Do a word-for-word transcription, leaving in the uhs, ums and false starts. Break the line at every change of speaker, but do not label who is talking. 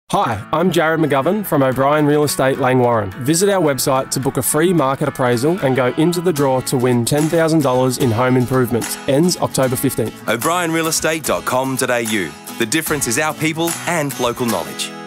Hi, I'm Jared McGovern from O'Brien Real Estate Langwarrin. Visit our website to book a free market appraisal and go into the draw to win ten thousand dollars in home improvements. Ends October fifteenth.
o'brien real estate dot com dot a u. The difference is our people and local knowledge.